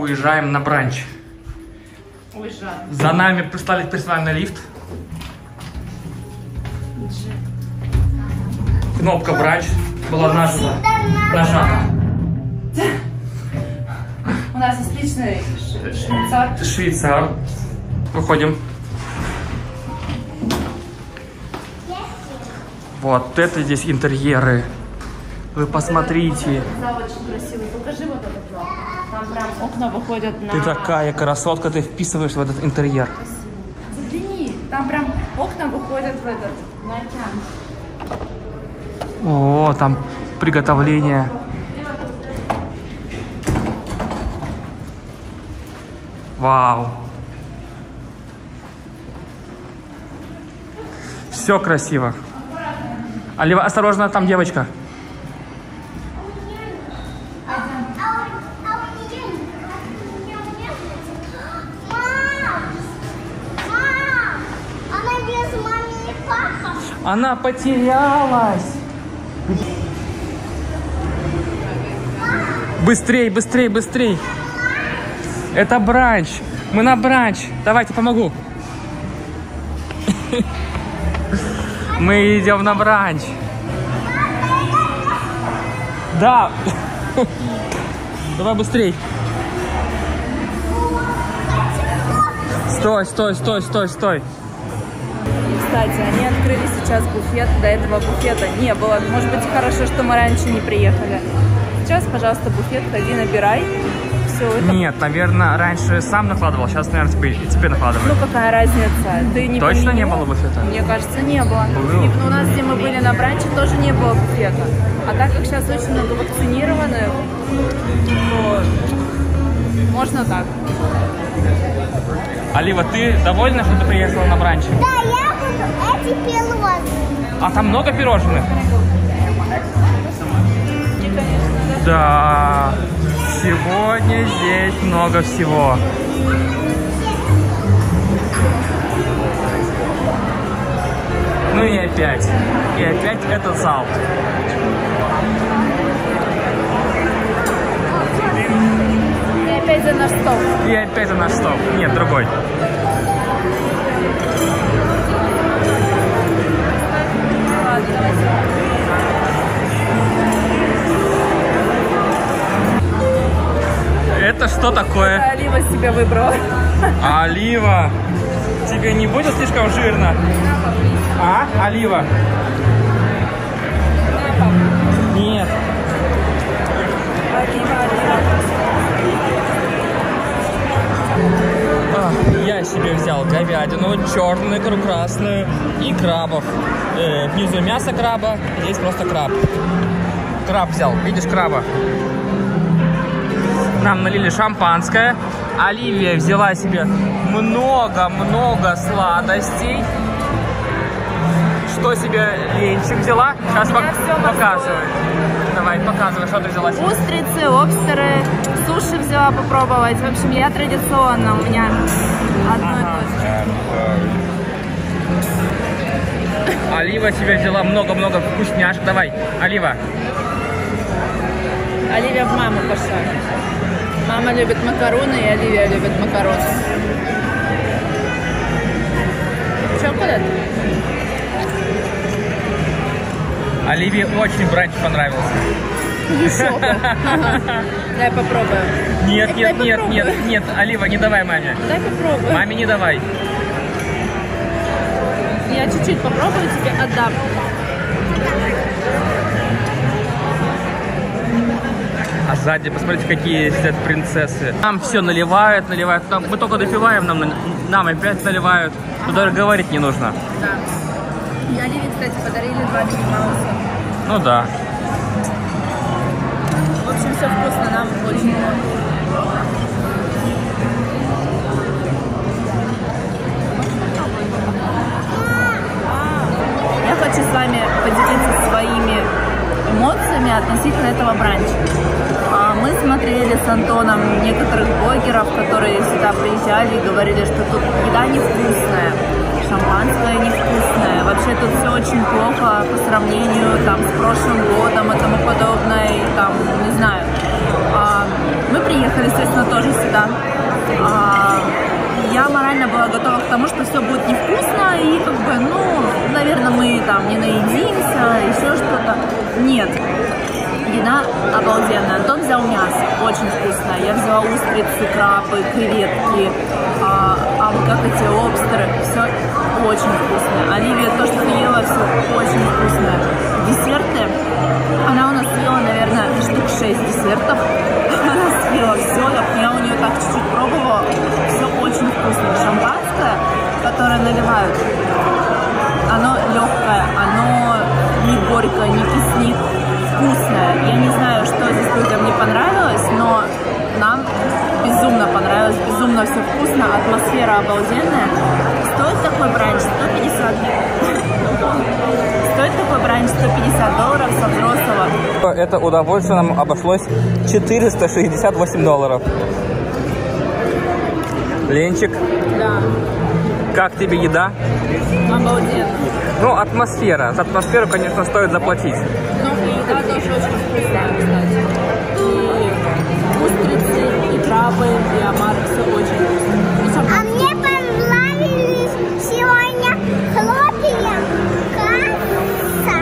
Уезжаем на бранч. Уезжаем. За нами прислали персональный лифт. Кнопка бранч была нажата. У нас есть личный швейцар. Швейцар. Выходим. Вот это здесь интерьеры. Вы посмотрите. Зал очень красивый. Покажи вот этот зал. Там прям окна выходят на... Ты такая красотка, ты вписываешь в этот интерьер. Загляни. Там прям окна выходят в этот, на океан. О, там приготовление. Вау. Все красиво. Алива, осторожно, там девочка. Она потерялась. Быстрей, быстрей, быстрей. Это бранч. Мы на бранч. Давайте, помогу. Мы идем на бранч. Да. Давай быстрей. Стой, стой, стой, стой, стой. Кстати, они открыли сейчас буфет. До этого буфета не было. Может быть, хорошо, что мы раньше не приехали. Сейчас, пожалуйста, буфет, ходи, набирай. Все это... Нет, наверное, раньше сам накладывал, сейчас, наверное, тебе накладываю. Ну, какая разница? Ты не Точно поменял? не было буфета? Мне кажется, не было. Был. И у нас, где мы были на бранче, тоже не было буфета. А так как сейчас очень много вакцинированных, то можно так. Алива, ты довольна, что ты приехала на бранч? Да, я буду эти пирожные. А там много пирожных? Да, сегодня здесь много всего. Ну и опять этот зал. И опять за наш стол. И опять за наш стол. Нет, другой. Ладно, давайте. Это что такое? Это Алива себе выбрала. Алива, тебе не будет слишком жирно? А, Алива? Нет. Я себе взял говядину, черную, икру красную и крабов. Внизу мясо краба, здесь просто краб. Краб взял, видишь краба? Нам налили шампанское. Оливия взяла себе много-много сладостей. Что себе Ленчик взяла? Сейчас показывай. Давай, показывай, что ты взяла себе. Устрицы, лобстеры, суши взяла попробовать. В общем, я традиционно, у меня одно и то же. Олива себе взяла много-много вкусняшек. Давай, Олива. Оливия в маму пошла. Мама любит макароны, и Оливия любит макароны. Чоколад? Оливии очень бранч понравился. Еще бы. Дай попробую. Нет, нет, нет, нет, нет, Олива, не давай маме. Дай попробую. Маме не давай. Я чуть-чуть попробую, тебе отдам. А сзади, посмотрите, какие сидят принцессы. Нам все наливают. Мы только допиваем, нам опять наливают. Тут даже говорить не нужно. Да. И Оливии, кстати, подарили 2 Микки Мауса. Ну да. В общем, все вкусно, нам очень. Я хочу с вами поделиться своими эмоциями относительно этого бранча. Мы смотрели с Антоном некоторых блогеров, которые сюда приезжали и говорили, что тут еда невкусная, шампанское невкусное. Вообще тут все очень плохо по сравнению там, с прошлым годом и тому подобное. И, там, не знаю. Мы приехали, естественно, тоже сюда. Я морально была готова к тому, что все будет невкусно и как бы, ну, наверное, мы там не наедимся, еще что-то. Нет. Еда обалденная. Антон взял мясо, очень вкусное. Я взяла устрицы, крабы, креветки, как эти лобстеры. Все очень вкусное. Оливия то, что ела, все очень вкусное. Десерты. Она у нас съела, наверное, штук 6 десертов. Она съела все. Я у нее так чуть-чуть пробовала. Все очень вкусное. Шампанское, которое наливают, оно легкое, оно не горькое, не кислит. Вкусное. Я не знаю, что здесь людям не понравилось, но нам безумно понравилось, безумно все вкусно, атмосфера обалденная. Стоит такой бранч 150. Стоит такой бранч $150 со взрослого. Это удовольствие нам обошлось $468. Ленчик. Да. Как тебе еда? Обалденно. Ну, атмосфера. За атмосферу, конечно, стоит заплатить. Но еда тоже очень вкусная, кстати. И устрицы, и крабы, и омары, все очень вкусно. А мне понравились сегодня хлопья, каша,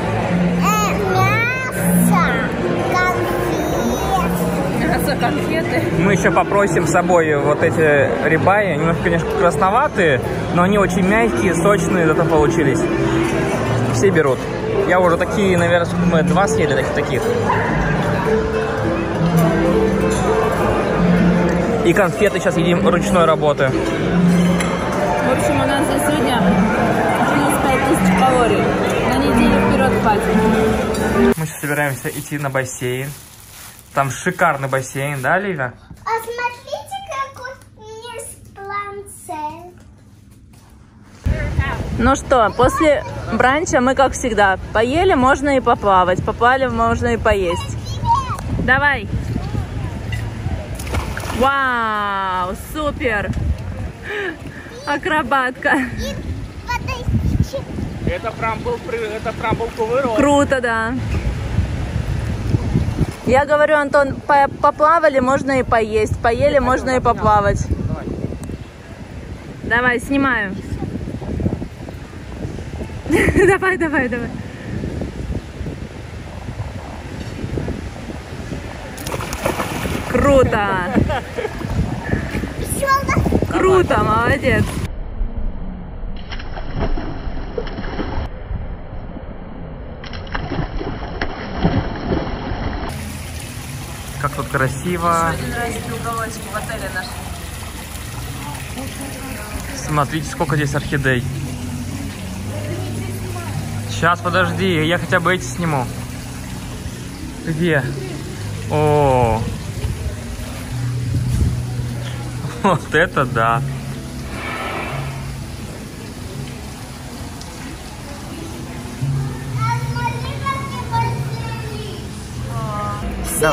мясо, конфеты. Мы еще попросим с собой вот эти рибаи. Немножко, конечно, красноватые, но они очень мягкие, сочные, зато получились. Все берут. Я уже такие, наверное, мы 2 съели таких. И конфеты сейчас едим ручной работы. В общем, у нас за сегодня плюс 5000 калорий. На неделю вперед хватит. Мы сейчас собираемся идти на бассейн. Там шикарный бассейн, да, Ливия? А смотрите, какой у меня планшет. Ну что, после бранча мы, как всегда, поели, можно и поплавать. Поплавали, можно и поесть. Давай. Вау, супер. Акробатка. Это прям был кувырок. Круто, да. Я говорю, Антон, поплавали, можно и поесть. Поели, можно и поплавать. Давай, снимаю. Давай. Круто. Круто, молодец. Как тут красиво. Еще один раз уголочек в отеле нашли. Смотрите, сколько здесь орхидей. Сейчас, подожди, я хотя бы эти сниму. Где? О, вот это да. Да.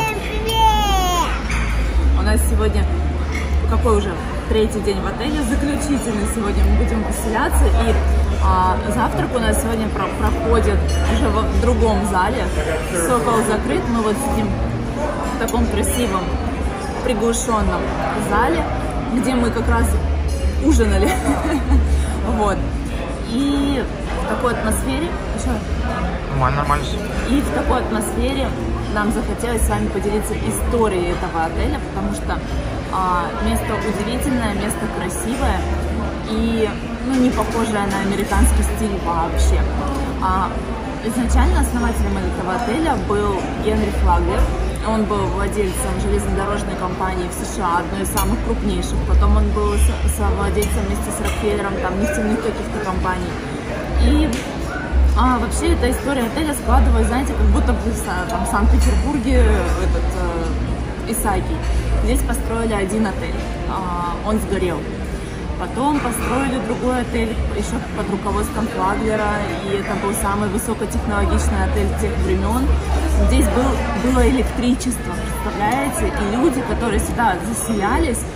У нас сегодня какой уже 3-й день в отеле, заключительный сегодня мы будем поселяться, и завтрак у нас сегодня проходит уже в другом зале. Сокол закрыт, мы вот сидим в таком красивом приглушенном зале, где мы как раз ужинали. Вот. И в такой атмосфере Нормально. И в такой атмосфере нам захотелось с вами поделиться историей этого отеля, потому что место удивительное, место красивое и не похожее на американский стиль вообще. Изначально основателем этого отеля был Генри Флаглер. Он был владельцем железнодорожной компании в США, одной из самых крупнейших. Потом он был совладельцем вместе с Рокфеллером, там, нефтяных каких-то компаний. И вообще эта история отеля складывается, знаете, как будто бы в Санкт-Петербурге Исаакий. Здесь построили один отель, он сгорел. Потом построили другой отель еще под руководством Флаглера, и это был самый высокотехнологичный отель тех времен. Здесь было электричество, представляете? И люди, которые сюда заселялись,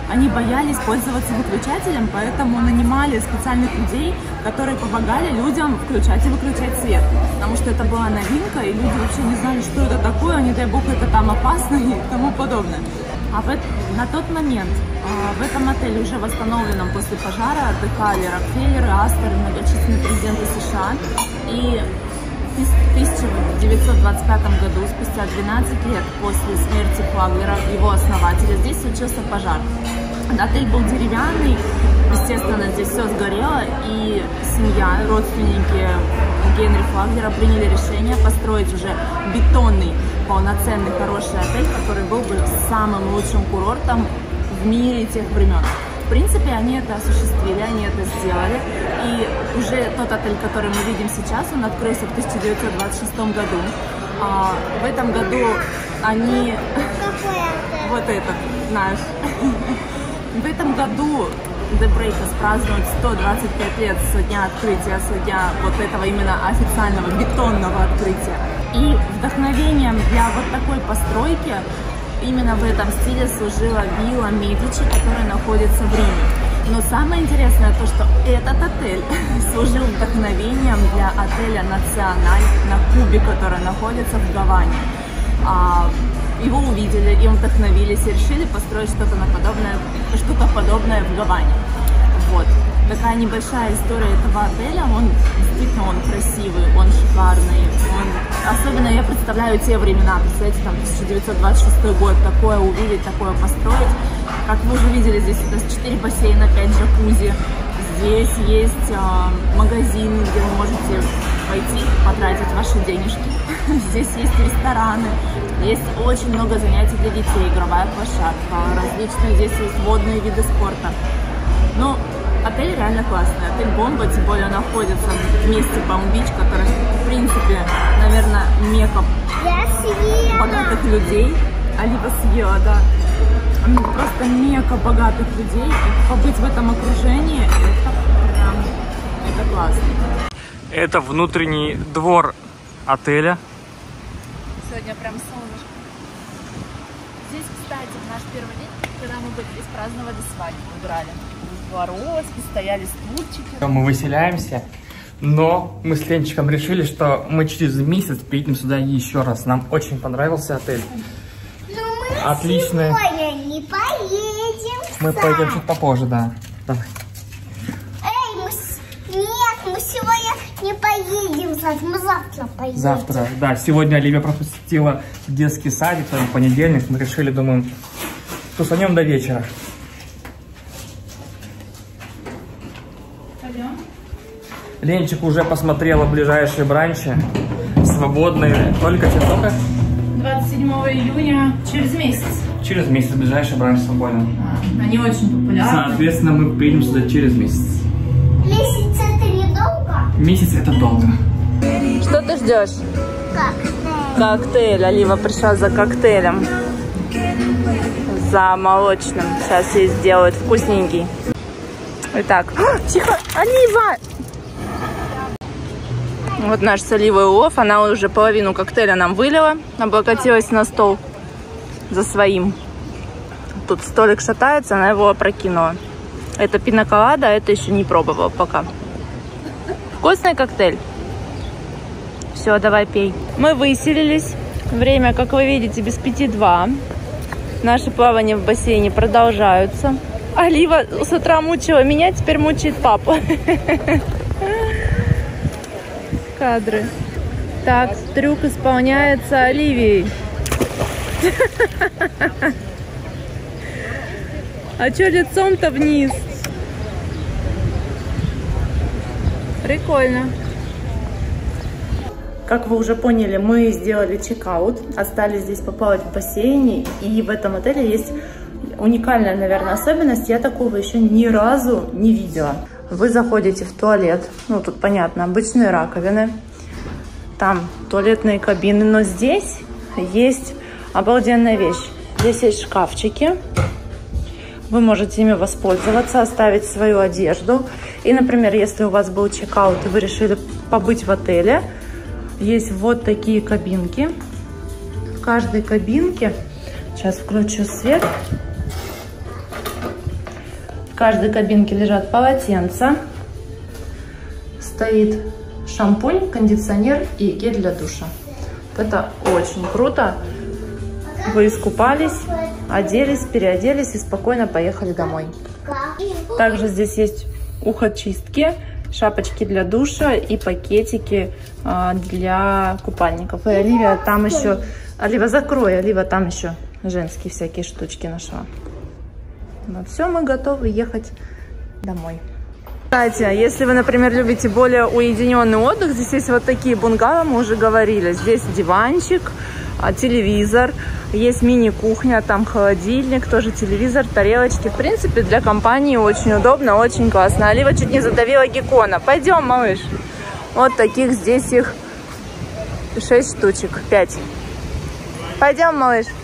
они боялись пользоваться выключателем, поэтому нанимали специальных людей, которые помогали людям включать и выключать свет. Потому что это была новинка, и люди вообще не знали, что это такое, не дай бог, это там опасно и тому подобное. А на тот момент в этом отеле, уже восстановленном после пожара, отдыхали Рокфеллеры, Асторы, многочисленные президенты США. И в 1925 году, спустя 12 лет после смерти Флаглера, его основателя, здесь случился пожар. Отель был деревянный, естественно, здесь все сгорело, и семья, родственники Генри Флаглера приняли решение построить уже бетонный, полноценный, хороший отель, который был бы самым лучшим курортом в мире тех времен. В принципе, они это осуществили, они это сделали, и уже тот отель, который мы видим сейчас, он открылся в 1926 году. В этом году они... Вот этот наш. В этом году The Breakers празднует 125 лет со дня открытия, со дня вот этого именно официального бетонного открытия. И вдохновением для вот такой постройки именно в этом стиле служила вилла Медичи, которая находится в Риме. Но самое интересное то, что этот отель служил вдохновением для отеля Националь на Кубе, который находится в Гаване. Его увидели, им вдохновились и решили построить что-то подобное в Гаване. Вот. Такая небольшая история этого отеля. Он действительно красивый, он шикарный. Особенно я представляю те времена, представляете, там 1926 год, такое увидеть, такое построить. Как вы уже видели, здесь у нас 4 бассейна, 5 джакузи. Здесь есть магазин, где вы можете пойти потратить ваши денежки. Здесь есть рестораны, есть очень много занятий для детей, игровая площадка, различные здесь есть водные виды спорта. Ну, отель реально классный, отель бомба, тем более находится в месте Палм-Бич, который, в принципе, наверное, мекка богатых людей. Олива съела, да. Просто мекка богатых людей. И побыть в этом окружении, это классно. Это внутренний двор отеля. Сегодня прям солнышко. Здесь, кстати, наш первый день, когда мы были здесь, праздновали свадьбу, играли. Дворовки, стояли стульчики. Мы выселяемся, но мы с Ленчиком решили, что мы через месяц приедем сюда еще раз. Нам очень понравился отель. Но мы отлично. Сегодня не поедем. Мы пойдем чуть попозже, да. Давай. Нет, мы сегодня не поедем, мы завтра поедем. Завтра, да. Сегодня Оливия пропустила детский садик, там понедельник. Мы решили, думаем, тусанем до вечера. Пойдем. Ленчик уже посмотрела ближайшие бранчи. Свободные. Только сколько? 27 июня, через месяц. Через месяц ближайший бранч свободен. Они очень популярны. Соответственно, мы приедем сюда через месяц. Месяц это недолго? Месяц это долго. Что ты ждешь? Коктейль. Коктейль. Олива пришла за коктейлем. За молочным. Сейчас ей сделают вкусненький. Итак. Тихо! Олива! Вот наш с Оливой улов. Она уже половину коктейля нам вылила. Облокотилась на стол за своим. Тут столик шатается, она его опрокинула. Это пина-колада, а это еще не пробовала пока. Вкусный коктейль. Все, давай пей. Мы выселились. Время, как вы видите, без 5:02. Наши плавания в бассейне продолжаются. Олива с утра мучила меня, теперь мучает папу. Кадры. Так, трюк исполняется Оливией. А чё лицом-то вниз? Прикольно. Как вы уже поняли, мы сделали чекаут, остались здесь поплавать в бассейне, и в этом отеле есть уникальная, наверное, особенность. Я такого еще ни разу не видела. Вы заходите в туалет, ну тут понятно, обычные раковины, там туалетные кабины, но здесь есть обалденная вещь. Здесь есть шкафчики. Вы можете ими воспользоваться, оставить свою одежду. И, например, если у вас был чекаут, и вы решили побыть в отеле, есть вот такие кабинки. В каждой кабинке, сейчас включу свет, каждой кабинке лежат полотенца. Стоит шампунь, кондиционер и гель для душа. Это очень круто. Вы искупались, оделись, переоделись и спокойно поехали домой. Также здесь есть ухо-чистки, шапочки для душа и пакетики для купальников. И Оливия там еще... Олива, закрой, Олива там еще женские всякие штучки нашла. Ну все, мы готовы ехать домой. Кстати, если вы, например, любите более уединенный отдых, здесь есть вот такие бунгало, мы уже говорили. Здесь диванчик, телевизор, есть мини-кухня, там холодильник, тоже телевизор, тарелочки. В принципе, для компании очень удобно, очень классно. Олива чуть не задавила геккона. Пойдем, малыш. Вот таких здесь их 6 штучек, 5. Пойдем, малыш.